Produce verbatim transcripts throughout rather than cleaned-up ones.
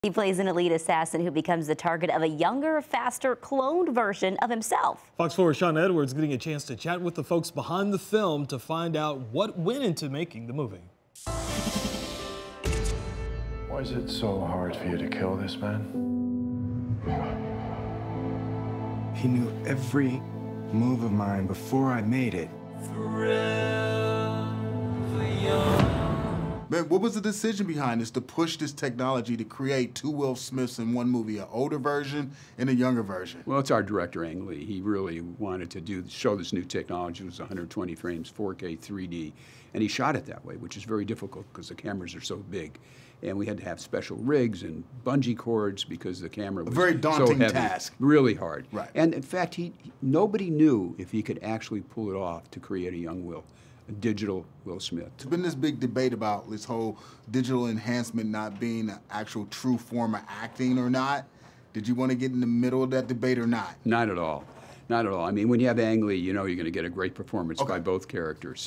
He plays an elite assassin who becomes the target of a younger, faster, cloned version of himself. Fox four's Sean Edwards getting a chance to chat with the folks behind the film to find out what went into making the movie. Why is it so hard for you to kill this man? He knew every move of mine before I made it. Man, what was the decision behind this to push this technology to create two Will Smiths in one movie, an older version and a younger version? Well, it's our director, Ang Lee. He really wanted to do show this new technology. It was one hundred twenty frames, four K, three D, and he shot it that way, which is very difficult because the cameras are so big. And we had to have special rigs and bungee cords because the camera was a very daunting so heavy, task. Really hard. Right. And in fact, he nobody knew if he could actually pull it off to create a young Will. A digital Will Smith. There's been this big debate about this whole digital enhancement not being an actual true form of acting or not. Did you want to get in the middle of that debate or not? Not at all. Not at all. I mean, when you have Ang Lee, you know you're going to get a great performance Okay. by both characters.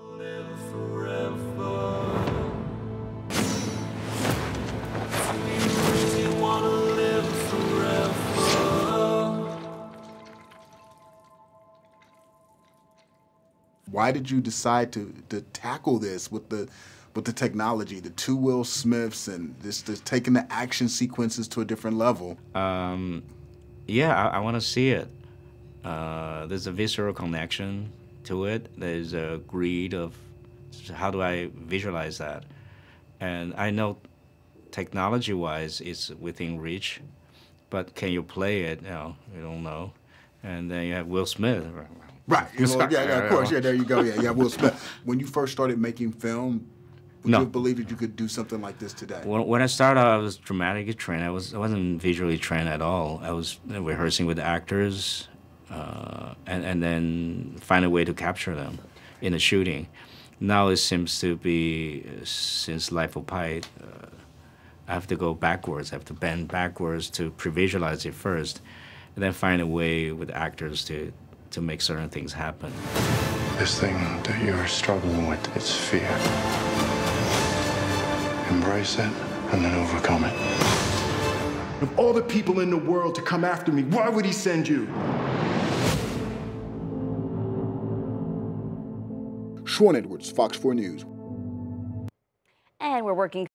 Why did you decide to, to tackle this with the with the technology, the two Will Smiths, and this, this taking the action sequences to a different level? Um, yeah, I, I want to see it. Uh, there's a visceral connection to it. There's a greed of how do I visualize that? And I know technology-wise it's within reach, but can you play it? You know, you don't know. And then you have Will Smith. Right. You know, yeah, yeah, of course. Yeah, there you go. Yeah, yeah, Will Smith. When you first started making film, would No. you have believed that you could do something like this today? When, when I started out, I was dramatically trained. I, was, I wasn't visually trained at all. I was rehearsing with the actors uh, and, and then find a way to capture them in the shooting. Now it seems to be, uh, since Life of Pi, uh, I have to go backwards. I have to bend backwards to pre-visualize it first, and then find a way with the actors to to make certain things happen. This thing that you're struggling with, it's fear. Embrace it and then overcome it. Of all the people in the world to come after me, why would he send you? Sean Edwards, Fox four News. And we're working